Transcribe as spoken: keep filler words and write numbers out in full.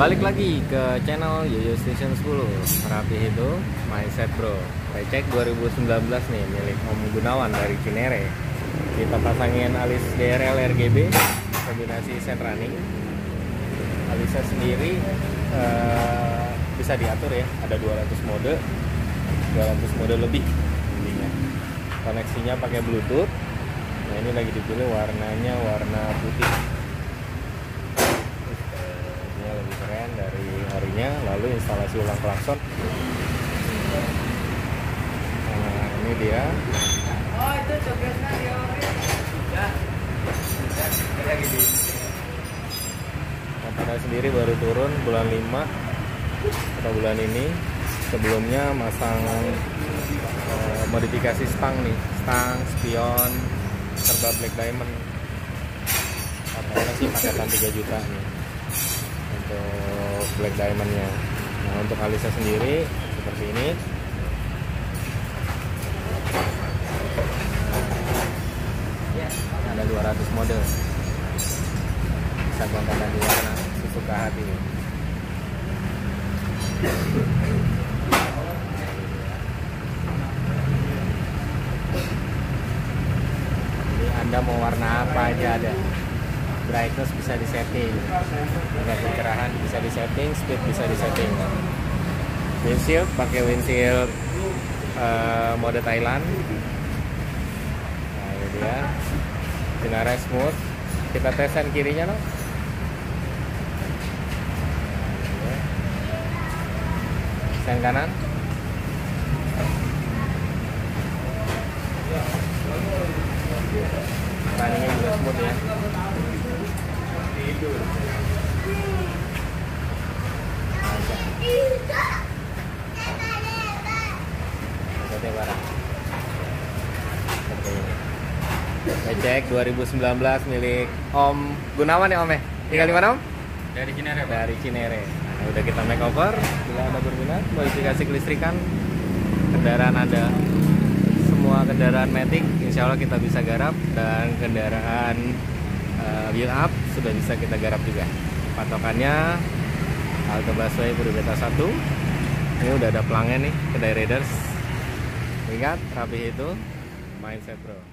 Balik lagi ke channel Yoyo Station sepuluh. Rapi itu Mindset Bro. Recek dua ribu sembilan belas nih, milik Om Gunawan dari Cinere. Kita pasangin alis D R L R G B kombinasi set running. Alisnya sendiri uh, bisa diatur ya, ada dua ratus mode, dua ratus mode lebih intinya. Koneksinya pakai Bluetooth. Nah, ini lagi dipilih warnanya warna putih. Ini lebih keren dari harinya. Lalu instalasi ulang klakson. Nah, ini dia. Oh, itu tugasnya dia. Ya. Ya, gitu. Motornya sendiri baru turun bulan lima atau bulan ini. Sebelumnya masang eh, modifikasi stang nih, stang, spion, serba black diamond. Katanya sih paketan tiga juta nih untuk black diamondnya. Nah, untuk alisnya sendiri seperti ini. Ada dua ratus mode, bisa gonta-ganti warna sesuka hati. Jadi Anda mau warna apa aja ada. Brightness bisa disetting, tingkat pencerahan bisa disetting, speed bisa disetting. Windshield pakai windshield uh, mode Thailand. Nah, ini dia. Sinarnya smooth. Kita tesan kirinya no. Sen kanan. Runningnya juga smooth ya. Recek dua ribu sembilan belas milik Om Gunawan ya Om ya? Tinggal di mana Om? Dari Cinere, Pak. Dari Cinere. Nah, udah kita makeover. Bila Anda berminat modifikasi kelistrikan kendaraan Anda, semua kendaraan Matic insya Allah kita bisa garap, dan kendaraan uh, wheel up sudah bisa kita garap juga. Patokannya halte busway Puri Beta satu. Ini udah ada pelangnya nih, kedai Raiders. Ingat, rapi itu Mindset Bro.